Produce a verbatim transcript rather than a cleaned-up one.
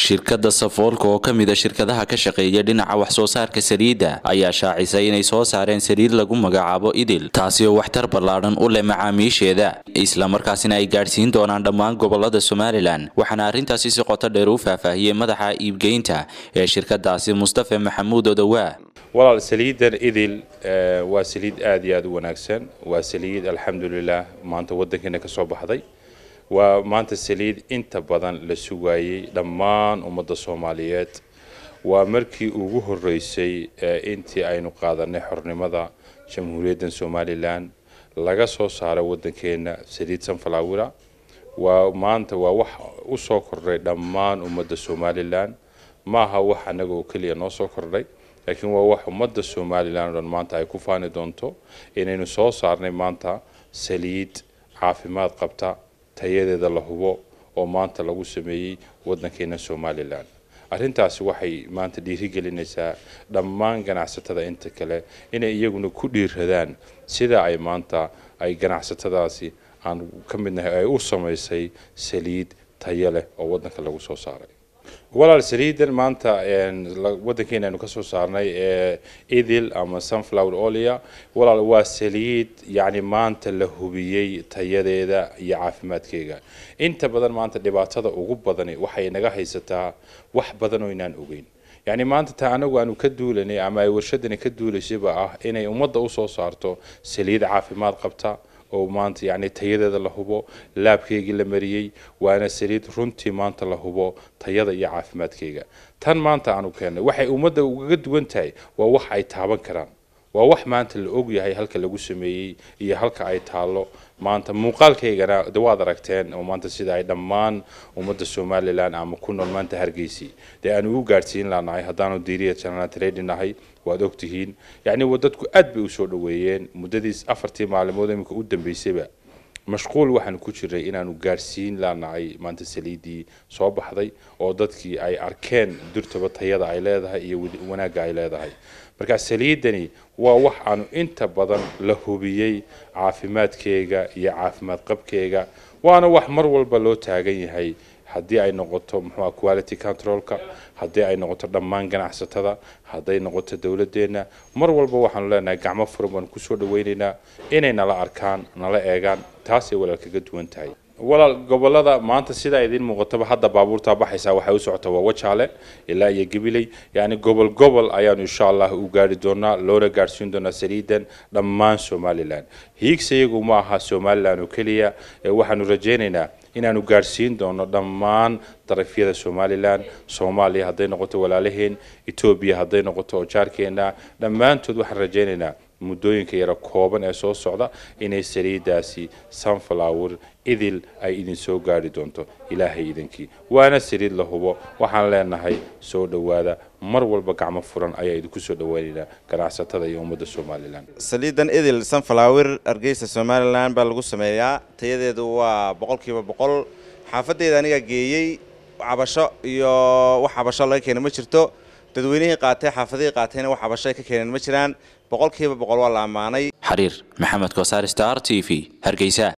shirkadda Safoolka oo kamid ah shirkadaha ka shaqeeya dhinaca wax soo saarka saliidda ayaa shaacisay inay soo saareen saliid lagu magacaabo Idil taasi oo waxtar ballaaran u leh macaamiisheeda isla markaasina ay gaarsiin doonaan dhammaan gobolada Somaliland waxaana arrintaasi si qoto dheer u faahfaahiyay madaxa iibgeynta ee shirkadaasi Mustafa Maxamuud Odawa walaal saliidan Idil waa saliid aad iyo aad u wanaagsan waa saliid alxamdulillah maanta wadankeena ka soo baxday waa maanta saliid inta badan la sugaayay dhammaan ummadda Soomaaliyeed waa markii ugu horeysay intii aynu qaadanay xornimada jamhuuriyadda Somaliland laga soo saaray wadankeena saliid sunflower waa maanta waa wax u soo kordhay dhammaan ummadda Somaliland maaha wax anaga oo kaliya noo soo kordhay laakiin waa wax ummadda Somaliland oo maanta ay ku faani doonto inaynu soo saarnay maanta saliid caafimaad qabta tayadeeda la hubo oo maanta lagu sameeyay wadankeena Somaliland arrintaasi waxay maanta dhiirigelinaysaa dhammaan ganacsatada inta kale inay iyaguna ku dhiiradaan sida ay maanta ay ganacsatadaasi aan ka midnahay ay u sameysay saliid tayo leh oo wadanka lagu soo saaray walaal saliidan maanta wadankeena aynu ka soo saarnay ee Idil ama sunflower oil walaal waa saliid yani maanta la hubiyay tayadeeda iyo caafimaadkeega inta badan maanta dhibaatada ugu badan waxay naga haysataa wax badan oo inaan ogeyn يعني maanta taa anagu aanu ka duulanay ama ay warshadani ka duulaysiba ah inay ummadda u soo saarto saliid caafimaad qabta oo maanta yani tayadeeda la hubo laabkeegi la mariyay waana saliid runtii maanta la hubo tayada iyo caafimaadkeega tan maanta aanu keenay waxay ummadda uga duwan tahay waa wax ay taaban karaan waa wax maanta la og yahay halka lagu sameeyay iyo halka ay taalo maanta muuqaalkeegana dawaad aragteen oo maanta sida ay dhammaan ummadda Somaliland ama ku nool maanta Hargeysa de aan ugu gaarsiin laanahay hadaanu diiriya channel trading ahay waad ogtihiin yani wadadku aad bay u soo dhaweeyeen muddadiis afartii maalmood imika u dambeysayba mashquul waxaan ku jiray inaanu gaarsiin laanahay maanta saliidii soo baxday oo dadkii ay arkeen durtaba tayada ay leedahay iyo wanaaga ay leedahay marka saliidani waa wax aanu inta badan la hubiyay caafimaadkeega iyo caafimaad qabkeega waana wax mar walba loo taagan yahay haddii ay noqoto muxuu quality controlka haddii ay noqoto dhammaan ganacsatada haddii noqoto dawladeena mar walba waxaan leenahay gacmo furan ku soo dhaweynaynaa inay nala arkaan nala eegaan taas ay walaal kaga duwan tahay walaal gobolada maanta sida idin muuqato hadda baabuurta baxaysa waxa u socota waa Wajaale ilaa iyo Gabiley yani gobol gobol ayaan insha Allah u gaari doonaa loona gaarsiin doonaa saliidan dhammaan Somaliland hiigsigu ma aha Somaliland oo kaliya waxaanu rajaynaynaa inaanu gaarsiin doono dhammaan darafyada Somaliland Soomaaliya haday noqoto walaalaheen Ethiopia haday noqoto jaarkeena dhammaantood waxaan rajaynaynaa muddooyinka yara kooban ee soo socda inay saliidaasi sunflower Idil ay idin soo gaari doonto ilaahay idinkii waana saliid la hubo waxaan leenahay soo dhawaada mar walba gacmo furan ayaa idinku soo dhawaanayna ganacsatada iyo ummadda Somaliland saliidan Idil sunflower Hargeysa Somaliland baa lagu sameeyaa tayadeedu waa boqolkiiba boqol xaafadeeda aniga geeyay cabasho iyo wax cabasho laga keenay ma jirto dadweynaha qaatay xaafadii qaatayna wax cabasho ka keenan ma jiraan boqolkiiba boqol waa la amaanay xariir maxamed Koosar Star T V Hargeysa.